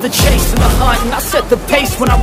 the chase and the hunt, and I set the pace when I